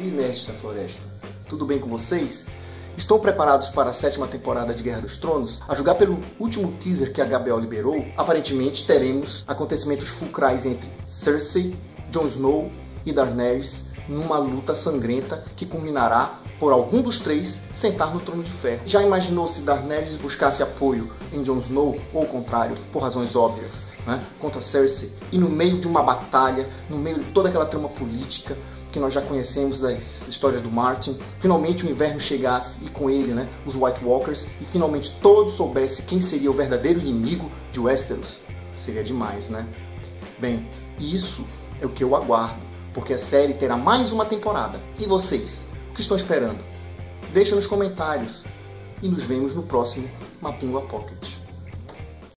e nerds da floresta. Tudo bem com vocês? Estão preparados para a 7ª temporada de Guerra dos Tronos? A julgar pelo último teaser que a HBO liberou, aparentemente teremos acontecimentos fulcrais entre Cersei, Jon Snow e Daenerys numa luta sangrenta que culminará por algum dos três sentar no Trono de Ferro. Já imaginou se Daenerys buscasse apoio em Jon Snow, ou o contrário, por razões óbvias, né, contra Cersei, e no meio de uma batalha, no meio de toda aquela trama política que nós já conhecemos das histórias do Martin, finalmente o inverno chegasse e com ele, né, os White Walkers, e finalmente todos soubessem quem seria o verdadeiro inimigo de Westeros? Seria demais, né? Bem, isso é o que eu aguardo, porque a série terá mais uma temporada. E vocês, o que estão esperando? Deixa nos comentários e nos vemos no próximo Mapingua Pocket.